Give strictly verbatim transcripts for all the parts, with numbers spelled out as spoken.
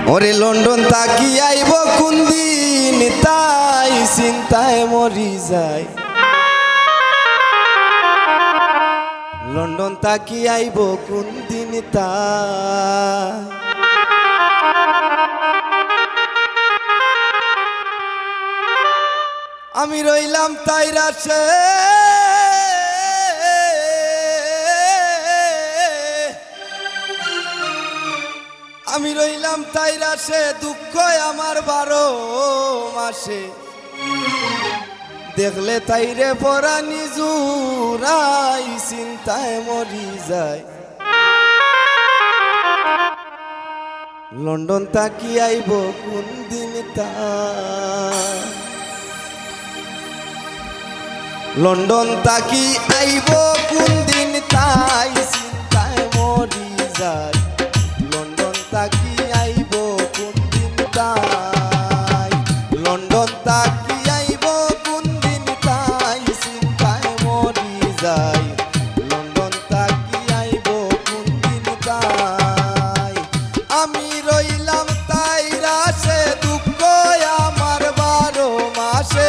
ওরে লন্ডন তাকি আইব কোন দিন তাই চিন্তায় মরি যায়। লন্ডন তাকি আইব কোন দিন তাই আমি রইলাম তাইরা সে আমি রইলাম তাইরা সে দুঃখ আমার বারো মাসে দেখলে তাইরে পরা নিজুরাই চিন্তায় মরি যায়। লন্ডন তাকি আইব কোন দিন তাই লন্ডন তাকি আইব কোন দিন তাই চিন্তায় মরি যায়। লন্ডন তাকি আইব কোন দিন তাই লন্ডন তাকি আইব কোন দিন তাই চিন্তায় মরি যায়। লন্ডন তাকি আইব কোন দিন তাই আমি রইলাম তাইরা সে দুঃখ আমার বারো মাসে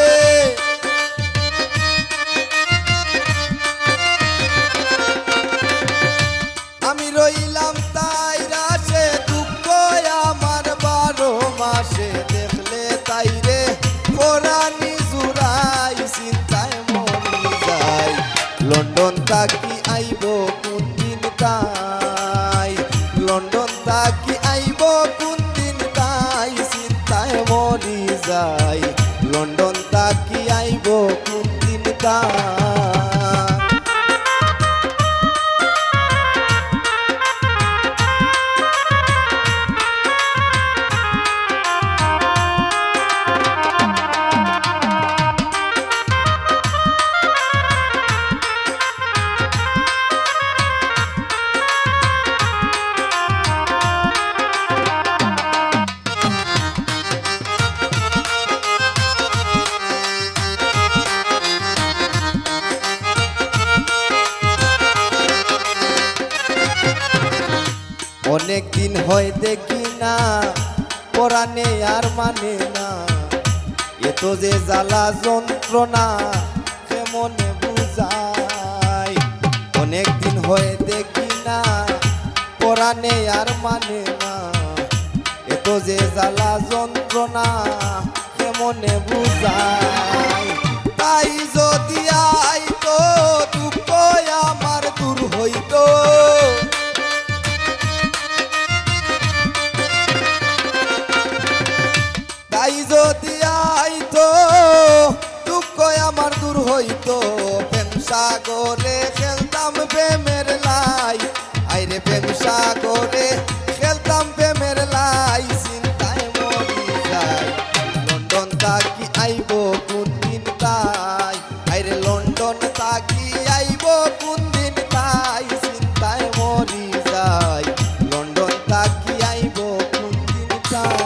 আমি রইলাম তাইরা সে দুঃখ আমার বারো মাসে দেখলে তাইরে পরানি জুড়াই চিন্তায় মরি যায়। লন্ডন তাকি আইব কোন দিন তাই লন্ডন তাকি আইব কোন দিন তাই চিন্তায় মরি যায়। লন্ডন তাকি আইব কোন দিন তাই অনেক দিন হয় দেখি না পরাণে আর মানে না এত যে জ্বালা যন্ত্রণা কেমনে বুঝাই। অনেক দিন হয় দেখি না পরাণে আর মানে না এত যে জ্বালা যন্ত্রণা কেমনে বুঝাই। তাই যদি আইতো দুঃখ আমার দূর হইতো তাই যদি আইতো দুঃখ আমার দূর হইতো প্রেম সাগরে খেলতাম প্রেমের লাই আইরে প্রেম সাগরে খেলতাম প্রেমের লাই চিন্তায় মরি যায়। লন্ডন তাকি আইব কোন দিন তাই আইরে লন্ডন তাকি আইব কোন দিন তাই চিন্তায় মরি যায়। লন্ডন তাকি আইব কোন দিন তাই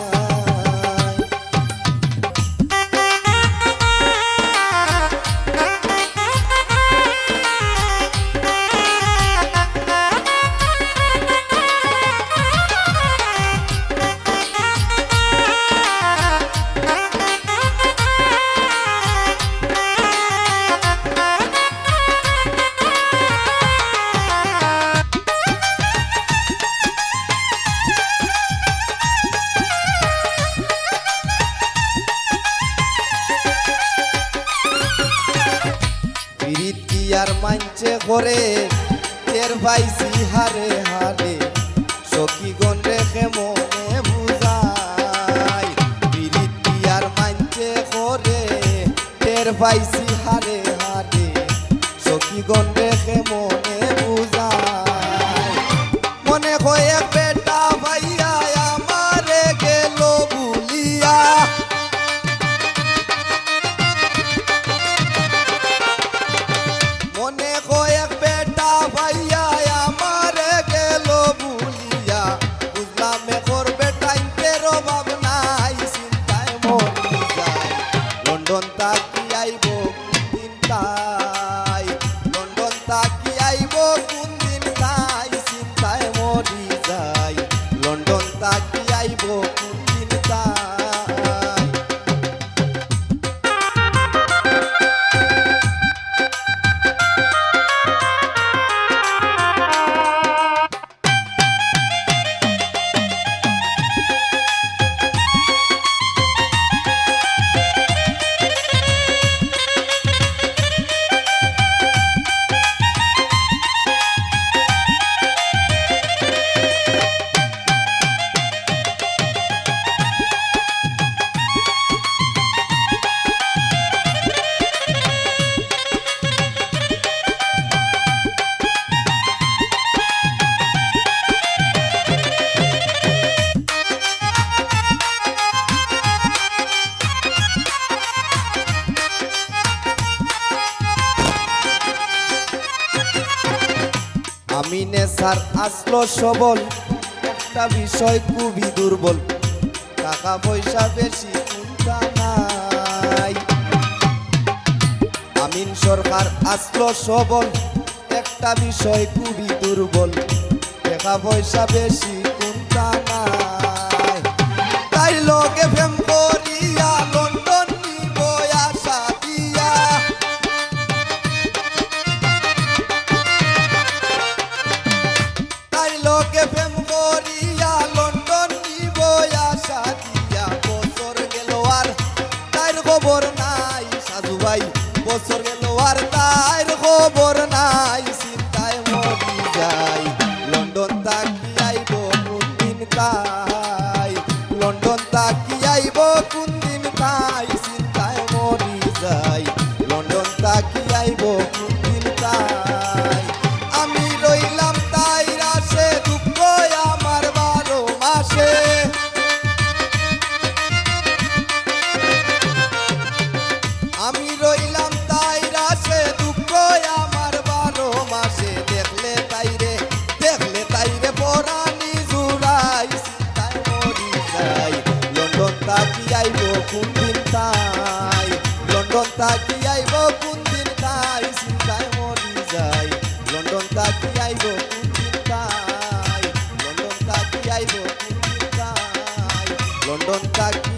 আর মানছে ঘরে তের পাইছি হারে হারে সখী গণ রেখে মনে বুঝাই। বিরিতি আর মানছে ঘরে তের পাইছি হারে হারে সখী গণ রেখে মনে বুঝাই। মনে হয়ে বেটা ভাইয়া আমারে গেল ভুলিয়া মনে কয়েক বেটা ভাইয়া আমারে গেল ভুলিয়া বুঝলাম এখন বেটা ইন্টের অভাব নাই চিন্তায় মরি যায়। লন্ডন তাকি আইব আইব কোন দিন তাই। আমি নেশার আসলো সবল, একটা বিষয় খুবই দুর্বল, টাকা পয়সা বেশি চিন্তা নাই। আমিন সরকার আসলো সবল, একটা বিষয় খুবই দুর্বল, টাকা পয়সা বেশি চিন্তা নাই। তাই লোকে প্রেম করিয়া লন্ডন নিব আশা দিয়া, লোকে প্রেম করিয়া লন্ডন নিব আশা দিয়া। বছর গেল আর তার খবর নাই সাধু ভাই, বছর গেল আর তার খবর নাই, চিন্তায় মরি যাই। লন্ডন তাকি আইব কোন দিন তাই, লন্ডন তাকি আইব কোন দিন তাই, চিন্তায় মরি যাই। লন্ডন তাকি আইব কোন দিন তাই। আমি রইলাম তাই রাশে, দুঃখ আমার বারো মাসে। আমি রইলাম তাই রাশে, দুঃখ আমার বারো মাসে। দেখলে তাইরে দেখলে তাইরে পরানি জুড়াই, চিন্তায় মরি যাই। লন্ডন তাকি আইব কোন দিন তাই, লন্ডন তাকি আইব কোন দিন তাই, চিন্তায় মরি যাই। লন্ডন তাকি আইব কোন দিন তাই, লন্ডন তাকি আইব কোন দিন তাই, লন্ডন তাকি